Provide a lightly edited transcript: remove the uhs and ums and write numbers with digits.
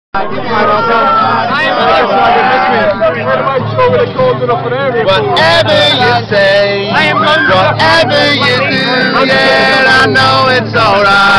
Whatever you say, whatever you do, yeah, I know it's alright.